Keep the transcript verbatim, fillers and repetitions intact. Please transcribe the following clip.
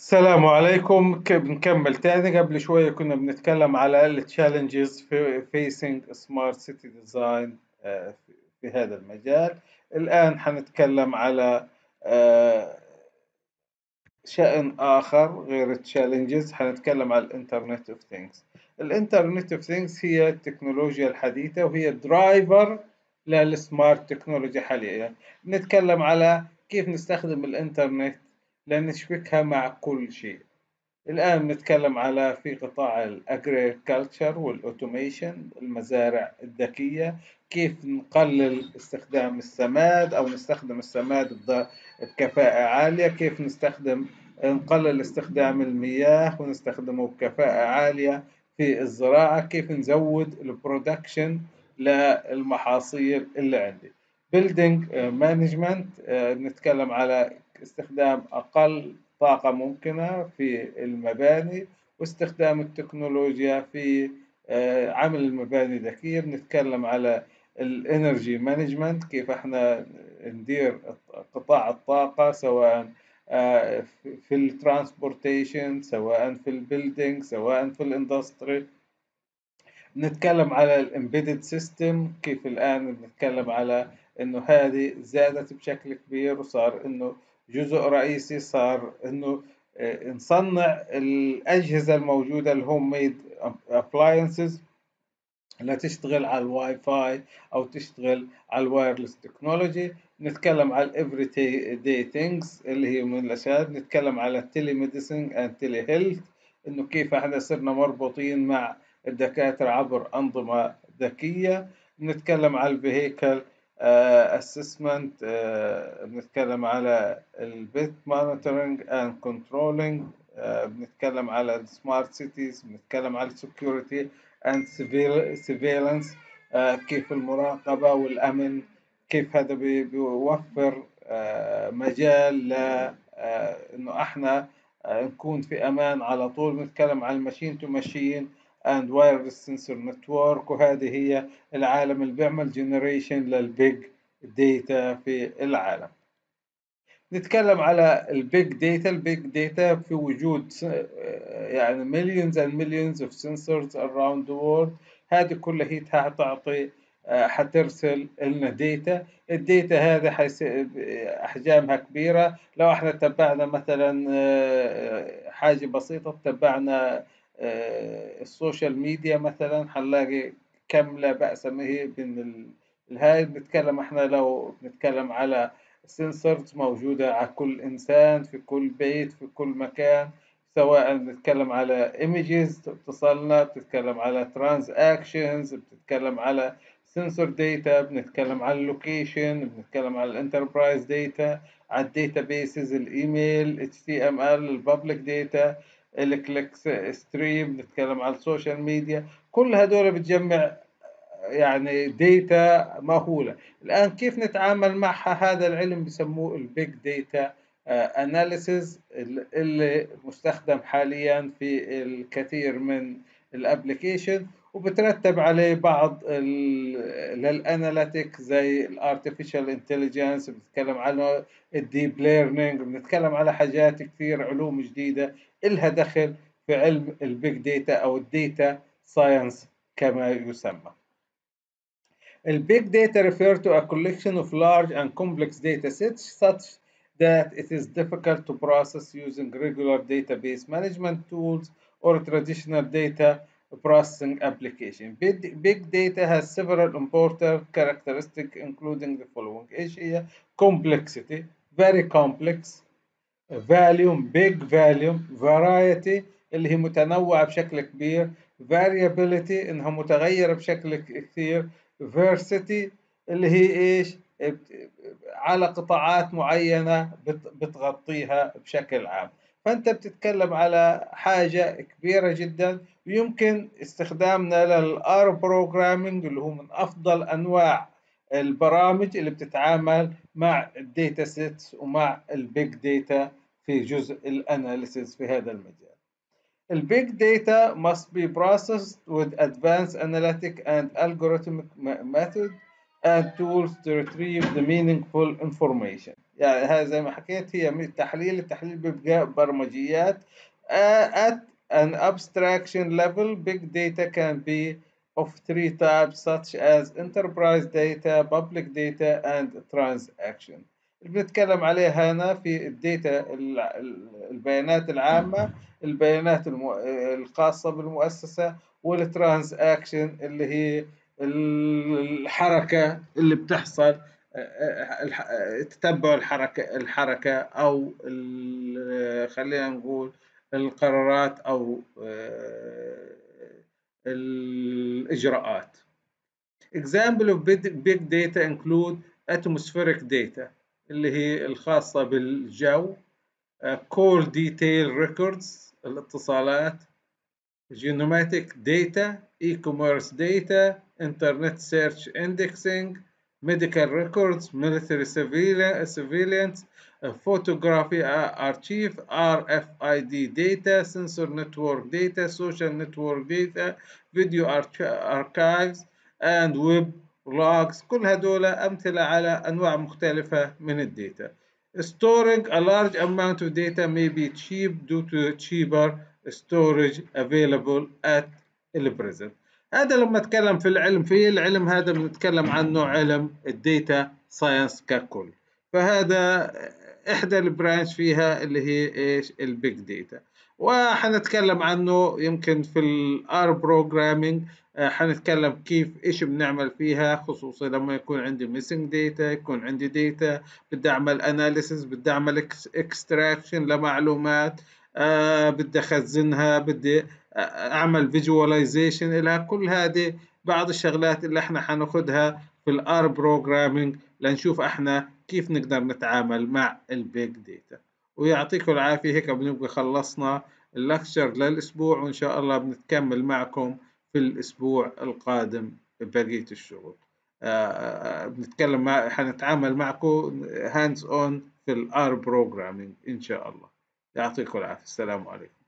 السلام عليكم. ك- بنكمل تاني. قبل شوية كنا بنتكلم على ال challenges في facing smart city design آه، في في هذا المجال. الآن حنتكلم على آه، شأن آخر غير التشالنجز. حنتكلم على الإنترنت أوف ثينجز. الإنترنت أوف ثينجز هي التكنولوجيا الحديثة وهي درايفر للسمارت تكنولوجي حاليا. نتكلم على كيف نستخدم الإنترنت لنشبكها مع كل شيء. الآن نتكلم على في قطاع الأجريكلتشر والأوتوميشن، المزارع الذكية، كيف نقلل استخدام السماد أو نستخدم السماد بض- بكفاءة عالية، كيف نستخدم نقلل استخدام المياه ونستخدمه بكفاءة عالية في الزراعة، كيف نزود البرودكشن للمحاصيل اللي عندي. Building Management، نتكلم على استخدام أقل طاقة ممكنة في المباني واستخدام التكنولوجيا في آه، عمل المباني ذكية. بنتكلم على الانرجي مانجمنت، كيف احنا ندير قطاع الطاقة، سواء آه، في الترانسبورتيشن، سواء في البيلدينج، سواء في الاندستري. بنتكلم على الامبيدد سيستم، كيف الآن بنتكلم على إنه هذه زادت بشكل كبير وصار إنه جزء رئيسي، صار إنه آه، نصنع الأجهزة الموجودة الهوم ميد ابلاينسز اللي تشتغل على الواي فاي أو تشتغل على الوايرلس تكنولوجي. نتكلم على الافري داي ثينجز اللي هي من الأشياء. نتكلم على التيلي ميديسن اند تيلي هيلث، إنه كيف احنا صرنا مربوطين مع الدكاترة عبر أنظمة ذكية. نتكلم على الفيهيكل اسسمنت، بنتكلم على البيت مونيتورنج اند كنترولينج، بنتكلم على السمارت سيتيز، بنتكلم على السكيورتي and surveillance، آه، كيف المراقبة والأمن، كيف هذا بي- بيوفر آه، مجال ل آه، إنه إحنا آه، نكون في أمان على طول. بنتكلم عن الماشين تو ماشين and wireless sensor network، وهذه هي العالم اللي بيعمل جنريشن للبيج داتا في العالم. نتكلم على البيج داتا. البيج داتا في وجود س- يعني millions and millions of sensors around the world. هذه كلها هي هتعطي آه، حترسل لنا داتا. الداتا هذه حيس- احجامها كبيره. لو احنا تبعنا مثلا آه، حاجه بسيطه، تبعنا آه، السوشيال ميديا مثلا، حنلاقي كم لا بأس به من ال- الهاي. بنتكلم احنا لو بنتكلم على سنسورز موجودة على كل إنسان في كل بيت في كل مكان، سواء بنتكلم على images بتصلنا، بتتكلم على transactions، بتتكلم على sensor data، بنتكلم على اللوكيشن، بنتكلم على الانتربرايز داتا، على الداتا بيسز، الايميل، اتش تي ام ال، البابليك داتا، الكليك ستريم، بنتكلم على السوشيال ميديا. كل هدول بتجمع يعني ديتا مهولة. الآن كيف نتعامل معها؟ هذا العلم بسموه البيج داتا اناليسز، اللي مستخدم حاليا في الكثير من الابليكيشن، وبترتب عليه بعض للاناليتيك زي الارتفيشال انتليجنس، بنتكلم على الديب ليرنينج، بنتكلم على حاجات كثير، علوم جديدة إلها دخل في علم البيج داتا أو الداتا ساينس كما يسمى. Big data refer to a collection of large and complex data sets such that it is difficult to process using regular database management tools or traditional data processing application. Big, big data has several important characteristics including the following. ايش هي؟ complexity, very complex; volume, big volume; variety اللي هي متنوعة بشكل كبير; variability إنها متغيرة بشكل كثير; diversity اللي هي إيش؟ على قطاعات معينة بتغطيها بشكل عام. فأنت بتتكلم على حاجة كبيرة جدا، ويمكن استخدامنا للآر بروجرامينج اللي هو من أفضل أنواع البرامج اللي بتتعامل مع الداتا سيتس ومع البيج داتا في جزء الاناليسيس في هذا المجال. البيج داتا must be processed with advanced analytic and algorithmic method and tools to retrieve the meaningful information. يعني هذا زي ما حكيت هي من التحليل، التحليل بيبقى برمجيات. uh, at an abstraction level big data can be of three types such as enterprise data, public data and transaction. اللي بنتكلم عليها هنا في الداتا، البيانات العامة، البيانات المو... الخاصة بالمؤسسة، والترانزاكشن اللي هي الحركة اللي بتحصل، تتبع الحركة الحركة أو خلينا نقول القرارات أو الإجراءات. Example of big data include atmospheric data اللي هي الخاصة بالجو، call detail records الاتصالات، geomatic data, e-commerce data, internet search indexing, medical records, military surveillance, uh, photography uh, archive, R F I D data, sensor network data, social network data, video archives and web logs. كل هدول أمثلة على أنواع مختلفة من الداتا. Storing a large amount of data may be cheap due to cheaper storage available at the present. هذا لما نتكلم في العلم، في العلم هذا بنتكلم عنه علم الديتا ساينس ككل. فهذا احدى البرانش فيها اللي هي ايش؟ البيج داتا. وحنتكلم عنه يمكن في الار بروجرامينج، حنتكلم كيف ايش بنعمل فيها، خصوصا لما يكون عندي ميسنج داتا، يكون عندي داتا بدي اعمل اناليسيس، بدي اعمل اكستراكشن لمعلومات، آه بدي اخزنها، بدي اعمل فيجواليزيشن لها. كل هذه بعض الشغلات اللي احنا حناخدها في الار بروجرامينج لنشوف احنا كيف نقدر نتعامل مع البيج داتا. ويعطيكم العافية. هيك بنبقى خلصنا اللكشر للأسبوع، وإن شاء الله بنتكمل معكم في الأسبوع القادم ببقية الشغل. آه بنتكلم مع حنتعامل معكم هاندز اون في الار بروجرامينج إن شاء الله. يعطيكم العافية. السلام عليكم.